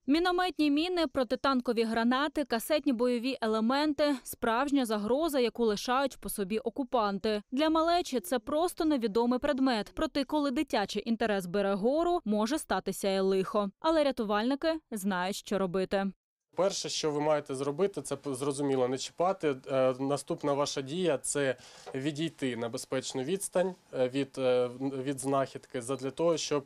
Мінометні міни, протитанкові гранати, касетні бойові елементи – справжня загроза, яку лишають по собі окупанти. Для малечі це просто невідомий предмет. Проте, коли дитячий інтерес бере гору, може статися і лихо. Але рятувальники знають, що робити. Перше, що ви маєте зробити, це, зрозуміло, не чіпати. Наступна ваша дія – це відійти на безпечну відстань від знахідки, задля того, щоб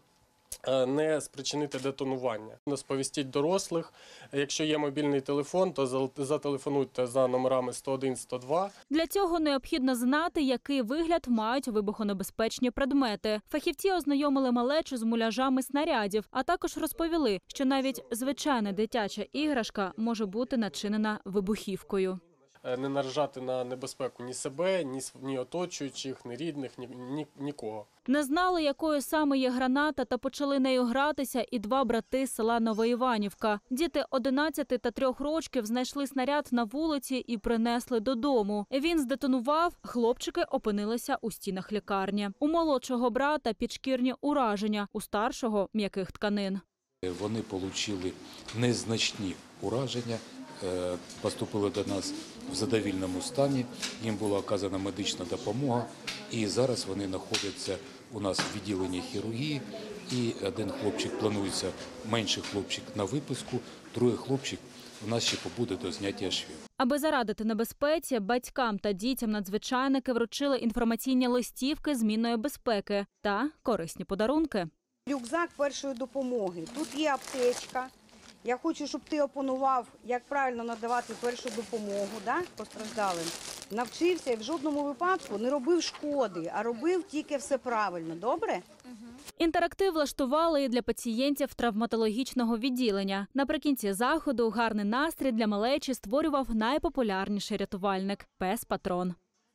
не спричинити детонування. Сповістіть дорослих. Якщо є мобільний телефон, то зателефонуйте за номерами 101, 102. Для цього необхідно знати, який вигляд мають вибухонебезпечні предмети. Фахівці ознайомили малечу з муляжами снарядів, а також розповіли, що навіть звичайна дитяча іграшка може бути начинена вибухівкою. Не наражати на небезпеку ні себе, ні оточуючих, ні рідних, нікого. Не знали, якою саме є граната, та почали нею гратися і два брати з села Новоіванівка. Діти 11 та 3 років знайшли снаряд на вулиці і принесли додому. Він здетонував, хлопчики опинилися у стінах лікарні. У молодшого брата підшкірні ураження, у старшого – м'яких тканин. Вони отримали незначні ураження, поступили до нас в задовільному стані, їм була оказана медична допомога, і зараз вони знаходяться у нас в відділенні хірургії, і один хлопчик планується, менший хлопчик на виписку, другий хлопчик у нас ще побуде до зняття швів. Аби зарадити небезпеці, батькам та дітям надзвичайники вручили інформаційні листівки змінної безпеки та корисні подарунки. Рюкзак першої допомоги. Тут є аптечка. Я хочу, щоб ти опанував, як правильно надавати першу допомогу постраждалим. Навчився і в жодному випадку не робив шкоди, а робив тільки все правильно. Добре? Інтерактив влаштували і для пацієнтів травматологічного відділення. Наприкінці заходу гарний настрій для малечі створював найпопулярніший рятувальник – пес-патрон.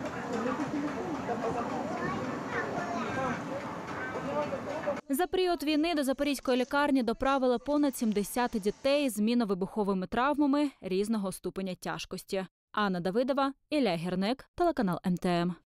За період війни до Запорізької лікарні доправили понад 70 дітей з мінно-вибуховими травмами різного ступеня тяжкості. Анна Давидова, Ілля Гірник, телеканал МТМ.